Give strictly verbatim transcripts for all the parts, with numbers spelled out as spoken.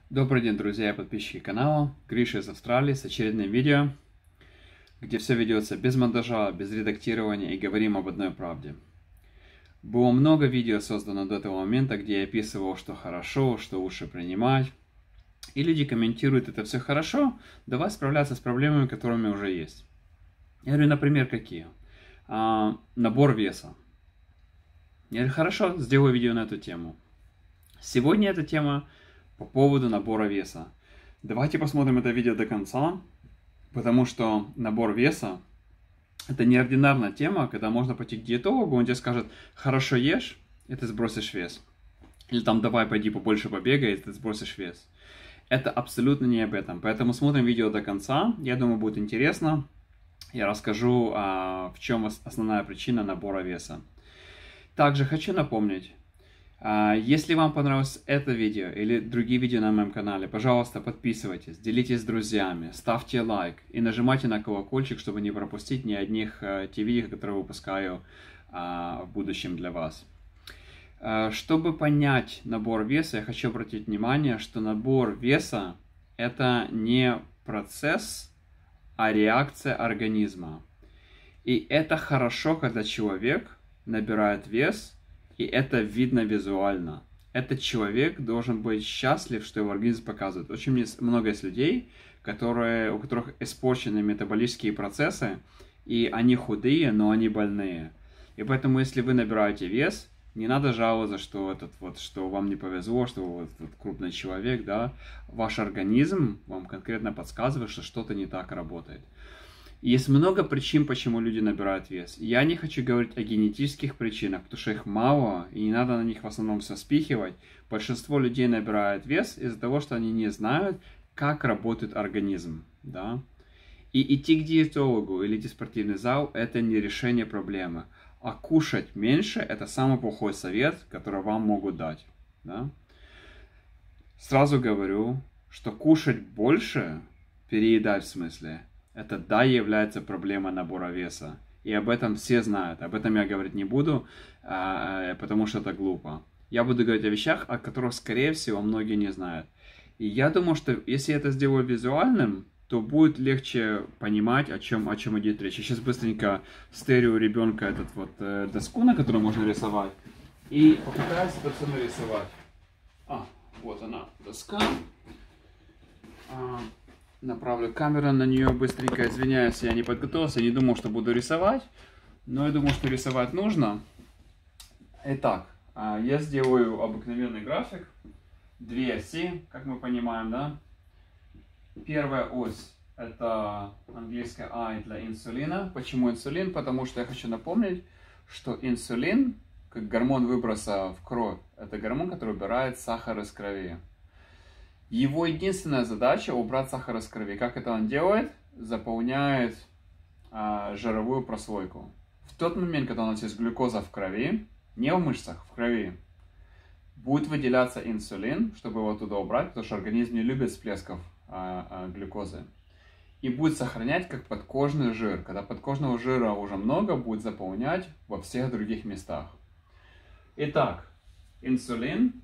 Добрый день, друзья и подписчики канала. Гриша из Австралии с очередным видео, где все ведется без монтажа, без редактирования и говорим об одной правде. Было много видео создано до этого момента, где я описывал, что хорошо, что лучше принимать. И люди комментируют, это все хорошо, давай справляться с проблемами, которыми уже есть. Я говорю, например, какие? А, набор веса. Я говорю, хорошо, сделаю видео на эту тему. Сегодня эта тема по поводу набора веса. Давайте посмотрим это видео до конца, потому что набор веса — это неординарная тема, когда можно пойти к диетологу, он тебе скажет, хорошо ешь, и ты сбросишь вес. Или там, давай пойди побольше побегай, и ты сбросишь вес. Это абсолютно не об этом, поэтому смотрим видео до конца, я думаю, будет интересно. Я расскажу, а, в чем основная причина набора веса. Также хочу напомнить, если вам понравилось это видео или другие видео на моем канале, пожалуйста, подписывайтесь, делитесь с друзьями, ставьте лайк и нажимайте на колокольчик, чтобы не пропустить ни одних те видео, которые выпускаю в будущем для вас. Чтобы понять набор веса, я хочу обратить внимание, что набор веса — это не процесс, а реакция организма. И это хорошо, когда человек набирает вес, и это видно визуально. Этот человек должен быть счастлив, что его организм показывает. Очень много есть людей, которые, у которых испорчены метаболические процессы, и они худые, но они больные. И поэтому, если вы набираете вес, не надо жаловаться, что, этот, вот, что вам не повезло, что вы вот, крупный человек, да? Ваш организм вам конкретно подсказывает, что что-то не так работает. Есть много причин, почему люди набирают вес. Я не хочу говорить о генетических причинах, потому что их мало, и не надо на них в основном все спихивать. Большинство людей набирает вес из-за того, что они не знают, как работает организм. Да? И идти к диетологу или идти в спортивный зал – это не решение проблемы. А кушать меньше – это самый плохой совет, который вам могут дать. Да? Сразу говорю, что кушать больше, переедать в смысле, это да, является проблемой набора веса. И об этом все знают. Об этом я говорить не буду, потому что это глупо. Я буду говорить о вещах, о которых, скорее всего, многие не знают. И я думаю, что если я это сделаю визуальным, то будет легче понимать, о чем, о чем идет речь. Я сейчас быстренько стерю у ребенка этот вот э, доску, на которой можно рисовать. И попытаюсь это все нарисовать. А, вот она, доска. А, Направлю камеру на нее быстренько, извиняюсь, я не подготовился, не думал, что буду рисовать, но я думал, что рисовать нужно. Итак, я сделаю обыкновенный график, две оси, как мы понимаем, да. Первая ось — это английское I для инсулина. Почему инсулин? Потому что я хочу напомнить, что инсулин, как гормон выброса в кровь, это гормон, который убирает сахар из крови. Его единственная задача — убрать сахар из крови. Как это он делает? Заполняет а, жировую прослойку. В тот момент, когда у нас есть глюкоза в крови, не в мышцах, в крови, будет выделяться инсулин, чтобы его туда убрать, потому что организм не любит всплесков а, а, глюкозы. И будет сохранять как подкожный жир. Когда подкожного жира уже много, будет заполнять во всех других местах. Итак, инсулин.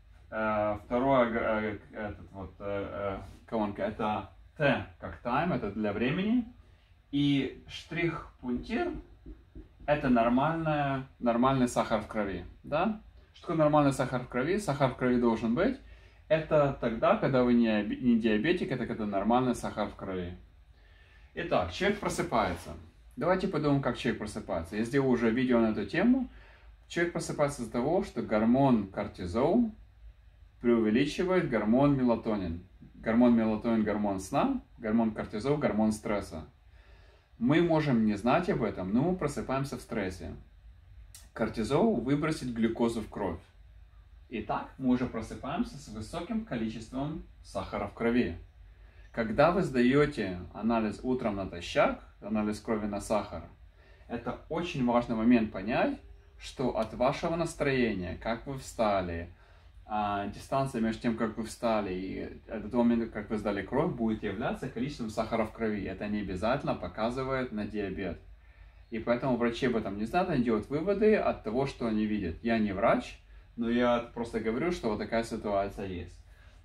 Второе, этот вот, колонка, это T как time, это для времени. И штрих-пунктир — это нормальная, нормальный сахар в крови. Да? Что такое нормальный сахар в крови? Сахар в крови должен быть. Это тогда, когда вы не, не диабетик, это когда нормальный сахар в крови. Итак, человек просыпается. Давайте подумаем, как человек просыпается. Я сделал уже видео на эту тему. Человек просыпается из-за того, что гормон кортизол преувеличивает гормон мелатонин. Гормон мелатонин – гормон сна, гормон кортизол – гормон стресса. Мы можем не знать об этом, но мы просыпаемся в стрессе. Кортизол выбросит глюкозу в кровь. Итак, мы уже просыпаемся с высоким количеством сахара в крови. Когда вы сдаете анализ утром натощак, анализ крови на сахар, это очень важный момент понять, что от вашего настроения, как вы встали, А дистанция между тем, как вы встали, и до того момента, как вы сдали кровь, будет являться количеством сахара в крови. Это не обязательно показывает на диабет. И поэтому врачи об этом не знают, они делают выводы от того, что они видят. Я не врач, но я просто говорю, что вот такая ситуация есть.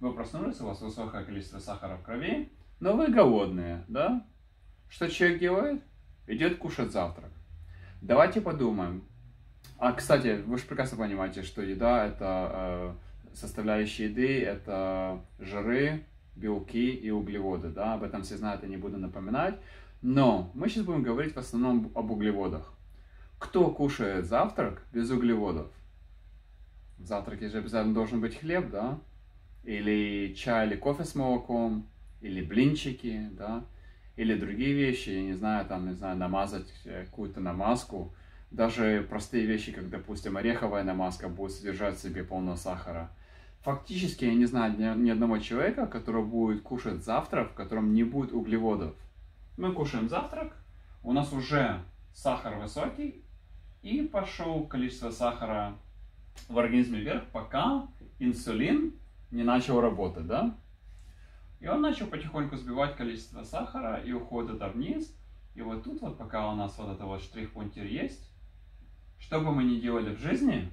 Вы проснулись, у вас высокое количество сахара в крови, но вы голодные, да? Что человек делает? Идет кушать завтрак. Давайте подумаем. А, кстати, вы же прекрасно понимаете, что еда – это э, составляющие еды, это жиры, белки и углеводы, да? Об этом все знают, я не буду напоминать. Но мы сейчас будем говорить в основном об углеводах. Кто кушает завтрак без углеводов? В завтраке же обязательно должен быть хлеб, да? Или чай, или кофе с молоком, или блинчики, да? Или другие вещи, я не знаю, там, не знаю, намазать какую-то намазку. Даже простые вещи, как, допустим, ореховая намазка будет содержать в себе полно сахара. Фактически, я не знаю ни, ни одного человека, который будет кушать завтрак, в котором не будет углеводов. Мы кушаем завтрак, у нас уже сахар высокий, и пошел количество сахара в организме вверх, пока инсулин не начал работать, да? И он начал потихоньку сбивать количество сахара и уходит это вниз. И вот тут вот, пока у нас вот это вот штрих-пунктир есть, что бы мы ни делали в жизни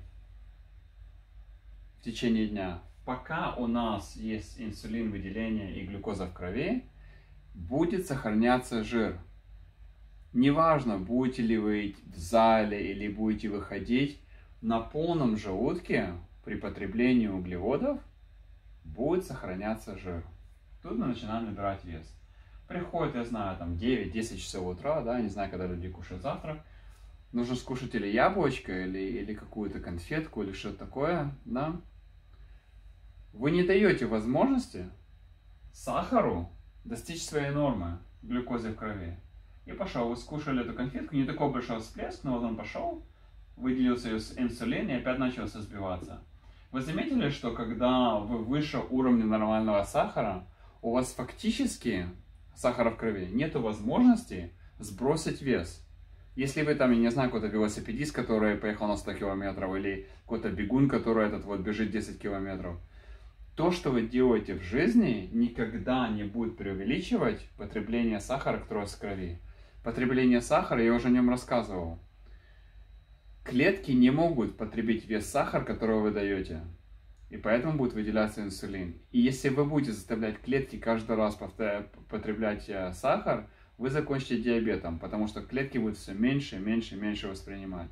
в течение дня, пока у нас есть инсулин, выделение и глюкоза в крови, будет сохраняться жир. Неважно, будете ли вы в зале или будете выходить, на полном желудке при потреблении углеводов будет сохраняться жир. Тут мы начинаем набирать вес. Приходит, я знаю, там девять-десять часов утра, да, не знаю, когда люди кушают завтрак. Нужно скушать или яблочко, или, или какую-то конфетку, или что-то такое, да. Вы не даете возможности сахару достичь своей нормы глюкозы в крови. И пошел, вы скушали эту конфетку, не такой большой всплеск, но вот он пошел, выделился инсулин и опять начался сбиваться. Вы заметили, что когда вы выше уровня нормального сахара, у вас фактически сахара в крови нет возможности сбросить вес. Если вы там, я не знаю, какой-то велосипедист, который поехал на сто километров, или какой-то бегун, который этот вот бежит десять километров, то, что вы делаете в жизни, никогда не будет преувеличивать потребление сахара, которое в крови. Потребление сахара, я уже о нем рассказывал. Клетки не могут потребить весь сахар, который вы даете. И поэтому будет выделяться инсулин. И если вы будете заставлять клетки каждый раз потреблять сахар, вы закончите диабетом, потому что клетки будут все меньше, меньше, меньше воспринимать.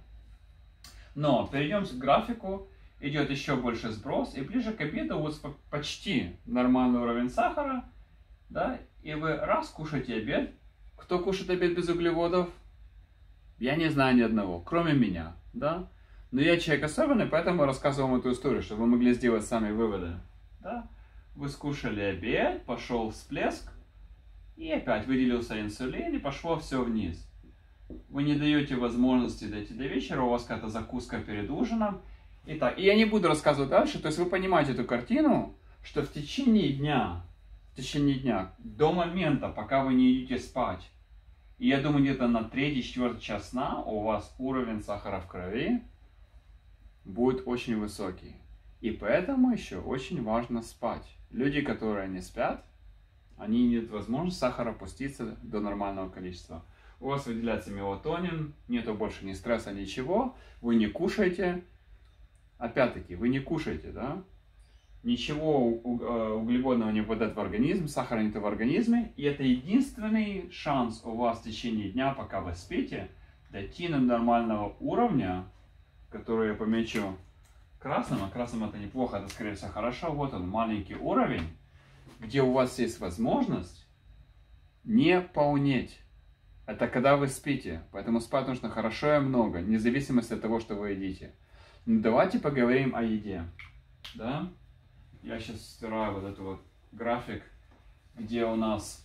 Но перейдем к графику. Идет еще больше сброс, и ближе к обеду у вас почти нормальный уровень сахара, да, и вы раз кушаете обед. Кто кушает обед без углеводов? Я не знаю ни одного, кроме меня, да. Но я человек особенный, поэтому рассказываю вам эту историю, чтобы вы могли сделать сами выводы, да. Вы скушали обед, пошел всплеск, и опять выделился инсулин, и пошло все вниз. Вы не даете возможности дойти до вечера, у вас какая-то закуска перед ужином. Итак, и я не буду рассказывать дальше, то есть вы понимаете эту картину, что в течение дня, в течение дня, до момента, пока вы не идете спать, и я думаю, где-то на третий-четвертый час сна у вас уровень сахара в крови будет очень высокий. И поэтому еще очень важно спать. Люди, которые не спят, они имеют возможность сахара опуститься до нормального количества. У вас выделяется мелатонин, нету больше ни стресса, ничего, вы не кушаете. Опять-таки, вы не кушаете, да? Ничего углеводного не попадает в организм, сахара нет в организме. И это единственный шанс у вас в течение дня, пока вы спите, дойти до нормального уровня, который я помечу красным. А красным это неплохо, это скорее всего хорошо. Вот он, маленький уровень, где у вас есть возможность не полнеть. Это когда вы спите. Поэтому спать нужно хорошо и много, вне зависимости от того, что вы едите. Ну, давайте поговорим о еде. Да? Я сейчас стираю вот этот вот график, где у нас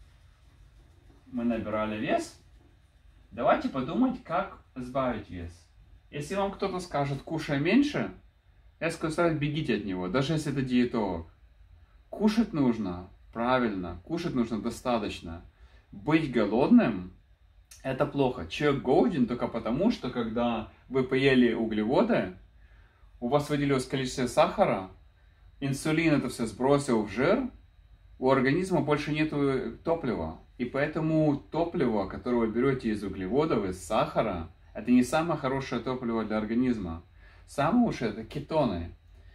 мы набирали вес. Давайте подумать, как сбавить вес. Если вам кто-то скажет, кушай меньше, я скажу, бегите от него, даже если это диетолог. Кушать нужно правильно, кушать нужно достаточно. Быть голодным — это плохо. Человек голоден только потому, что когда вы поели углеводы, у вас выделилось количество сахара, инсулин это все сбросил в жир, у организма больше нет топлива. И поэтому топливо, которое вы берете из углеводов, из сахара, это не самое хорошее топливо для организма. Самое лучшее это кетоны.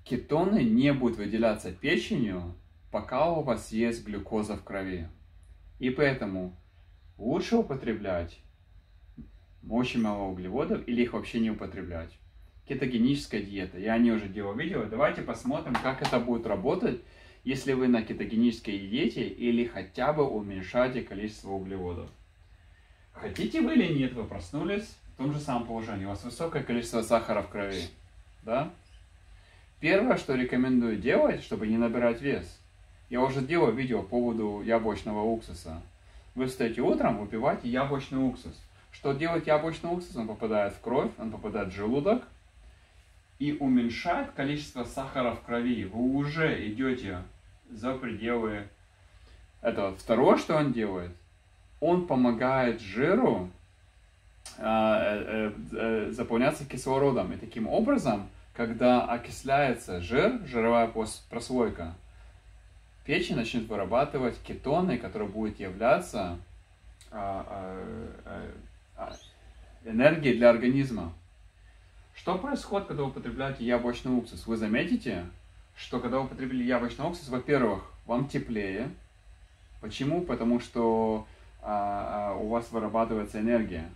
кетоны не будут выделяться печенью, пока у вас есть глюкоза в крови. И поэтому лучше употреблять очень мало углеводов или их вообще не употреблять. Кетогеническая диета. Я не уже делал видео. Давайте посмотрим, как это будет работать, если вы на кетогенической диете или хотя бы уменьшаете количество углеводов. Хотите вы или нет, вы проснулись в том же самом положении. У вас высокое количество сахара в крови. Да? Первое, что рекомендую делать, чтобы не набирать вес. Я уже делал видео по поводу яблочного уксуса. Вы встаете утром, выпиваете яблочный уксус. Что делает яблочный уксус? Он попадает в кровь, он попадает в желудок и уменьшает количество сахара в крови. Вы уже идете за пределы этого. Второе, что он делает, он помогает жиру э, э, э, заполняться кислородом. И таким образом, когда окисляется жир, жировая прослойка, печень начнет вырабатывать кетоны, которые будут являться э, э, э, энергией для организма. Что происходит, когда вы употребляете яблочный уксус? Вы заметите, что когда вы употребили яблочный уксус, во-первых, вам теплее. Почему? Потому что а, а, у вас вырабатывается энергия.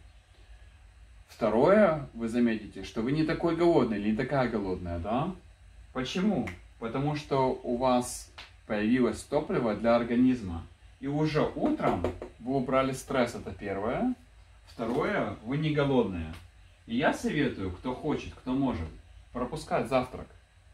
Второе, вы заметите, что вы не такой голодный или не такая голодная, да? Почему? Потому что у вас появилось топливо для организма. И уже утром вы убрали стресс, это первое. Второе, вы не голодные. И я советую, кто хочет, кто может, пропускать завтрак.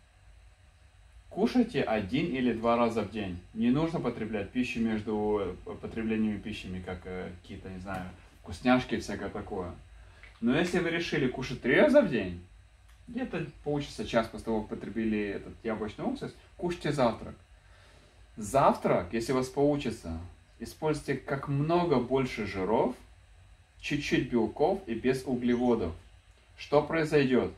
Кушайте один или два раза в день. Не нужно потреблять пищу между потреблениями пищами, как какие-то, не знаю, вкусняшки и всякое такое. Но если вы решили кушать три раза в день, где-то получится час после того, как потребили этот яблочный уксус, кушайте завтрак. Завтрак, если у вас получится, используйте как много больше жиров, чуть-чуть белков и без углеводов. Что произойдет?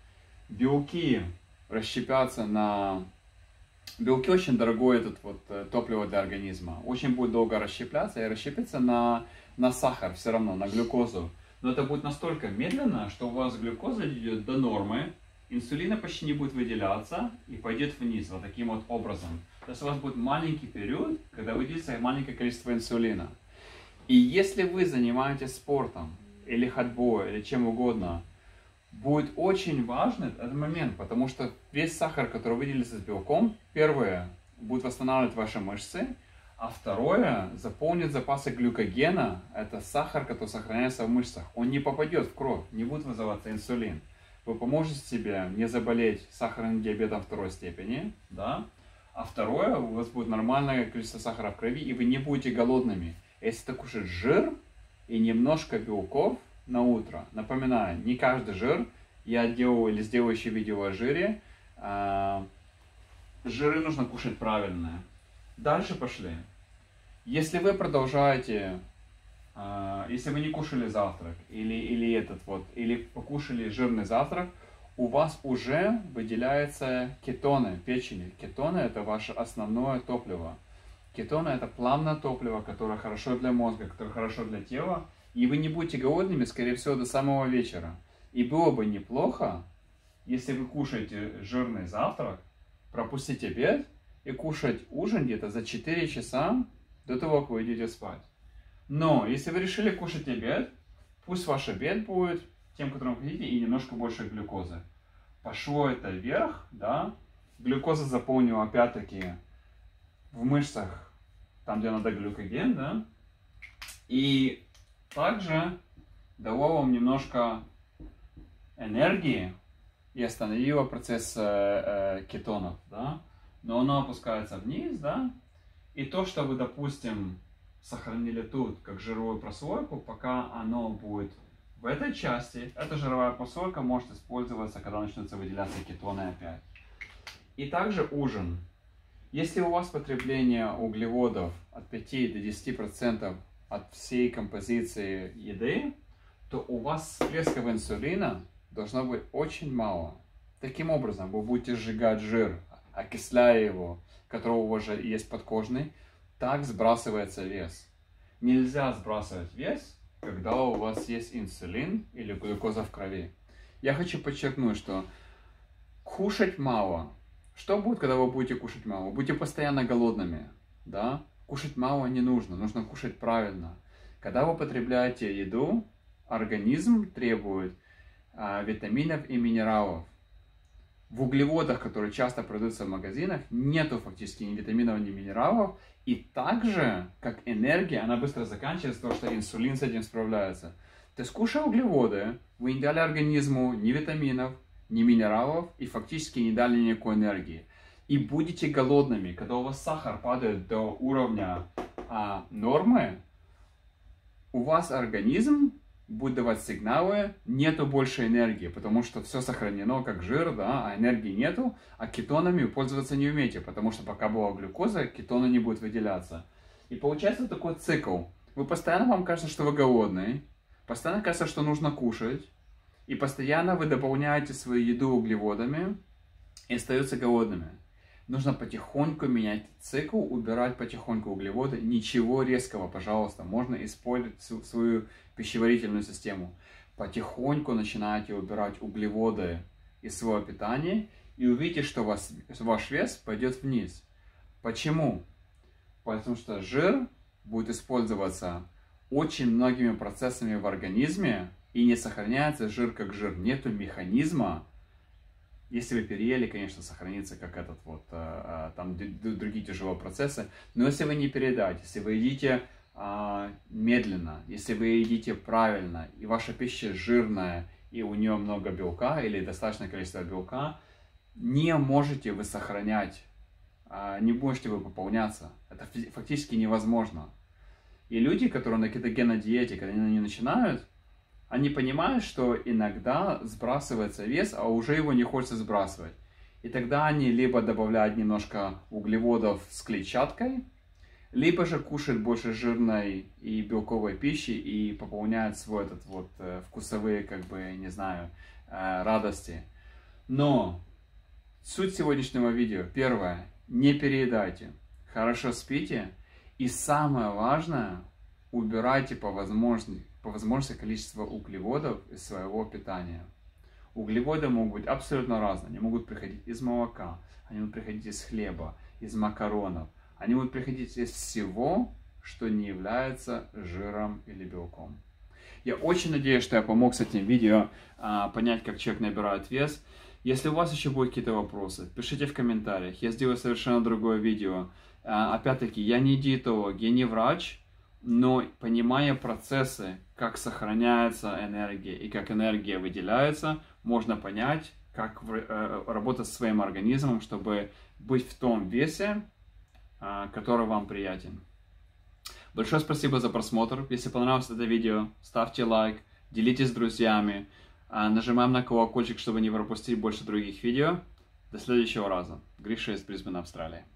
Белки расщепятся на... Белки очень дорогое этот вот топливо для организма. Очень будет долго расщепляться и расщепится на, на сахар все равно, на глюкозу. Но это будет настолько медленно, что у вас глюкоза идет до нормы, инсулина почти не будет выделяться и пойдет вниз вот таким вот образом. То есть у вас будет маленький период, когда выделится маленькое количество инсулина. И если вы занимаетесь спортом, или ходьбой, или чем угодно, будет очень важный этот момент, потому что весь сахар, который выделится с белком, первое, будет восстанавливать ваши мышцы, а второе, заполнит запасы глюкогена, это сахар, который сохраняется в мышцах. Он не попадет в кровь, не будет вызываться инсулин. Вы поможете себе не заболеть сахарным диабетом второй степени, да? А второе, у вас будет нормальное количество сахара в крови, и вы не будете голодными. Если кушать жир и немножко белков на утро, напоминаю, не каждый жир, я делаю или сделаю еще видео о жире, а, жиры нужно кушать правильно. Дальше пошли. Если вы продолжаете, а, если вы не кушали завтрак, или, или этот вот, или покушали жирный завтрак, у вас уже выделяются кетоны печени. Кетоны это ваше основное топливо. Кетоны это плавное топливо, которое хорошо для мозга, которое хорошо для тела. И вы не будете голодными, скорее всего, до самого вечера. И было бы неплохо, если вы кушаете жирный завтрак, пропустить обед и кушать ужин где-то за четыре часа до того, как вы идете спать. Но если вы решили кушать обед, пусть ваш обед будет тем, которым хотите, и немножко больше глюкозы. Пошло это вверх, да, глюкоза заполнила опять-таки в мышцах, там, где надо глюкоген, да, и также дало вам немножко энергии и остановило процесс э, э, кетонов, да, но оно опускается вниз, да, и то, что вы, допустим, сохранили тут, как жировую прослойку, пока оно будет в этой части, эта жировая прослойка может использоваться, когда начнутся выделяться кетоны опять. И также ужин. Если у вас потребление углеводов от пяти до десяти процентов от всей композиции еды, то у вас всплесков инсулина должно быть очень мало. Таким образом, вы будете сжигать жир, окисляя его, которого у вас же есть подкожный, так сбрасывается вес. Нельзя сбрасывать вес, когда у вас есть инсулин или глюкоза в крови. Я хочу подчеркнуть, что кушать мало Что будет, когда вы будете кушать мало? Вы будете постоянно голодными, да? Кушать мало не нужно, нужно кушать правильно. Когда вы потребляете еду, организм требует а, витаминов и минералов. В углеводах, которые часто продаются в магазинах, нету фактически ни витаминов, ни минералов. И также, как энергия, она быстро заканчивается, потому что инсулин с этим справляется. То есть, кушая углеводы, вы не дали организму ни витаминов, ни минералов и фактически не дали никакой энергии. И будете голодными. Когда у вас сахар падает до уровня а, нормы, у вас организм будет давать сигналы, нету больше энергии, потому что все сохранено как жир, да, а энергии нету, а кетонами пользоваться не умеете, потому что пока была глюкоза, кетоны не будут выделяться. И получается такой цикл. Вы постоянно, вам кажется, что вы голодный, постоянно кажется, что нужно кушать, и постоянно вы дополняете свою еду углеводами и остаются голодными. Нужно потихоньку менять цикл, убирать потихоньку углеводы. Ничего резкого, пожалуйста. Можно использовать свою пищеварительную систему. Потихоньку начинаете убирать углеводы из своего питания и увидите, что вас, ваш вес пойдет вниз. Почему? Потому что жир будет использоваться очень многими процессами в организме и не сохраняется жир как жир. Нету механизма. Если вы переели, конечно, сохранится как этот вот, а, а, там другие тяжелые процессы. Но если вы не переедаете, если вы едите а, медленно, если вы едите правильно, и ваша пища жирная, и у нее много белка, или достаточное количество белка, не можете вы сохранять, а, не можете вы пополняться. Это фактически невозможно. И люди, которые на кетогенной диете, когда они начинают, они понимают, что иногда сбрасывается вес, а уже его не хочется сбрасывать. И тогда они либо добавляют немножко углеводов с клетчаткой, либо же кушают больше жирной и белковой пищи и пополняют свой этот вот вкусовые, как бы, не знаю, радости. Но суть сегодняшнего видео, первое, не переедайте, хорошо спите и самое важное, убирайте по возможности, по возможности количество углеводов из своего питания. Углеводы могут быть абсолютно разные. Они могут приходить из молока, они могут приходить из хлеба, из макаронов. Они могут приходить из всего, что не является жиром или белком. Я очень надеюсь, что я помог с этим видео а, понять, как человек набирает вес. Если у вас еще будут какие-то вопросы, пишите в комментариях. Я сделаю совершенно другое видео. А, опять-таки, я не диетолог, я не врач. Но понимая процессы, как сохраняется энергия и как энергия выделяется, можно понять, как работать со своим организмом, чтобы быть в том весе, который вам приятен. Большое спасибо за просмотр. Если понравилось это видео, ставьте лайк, делитесь с друзьями, нажимаем на колокольчик, чтобы не пропустить больше других видео. До следующего раза. Гриша из Брисбена, Австралия.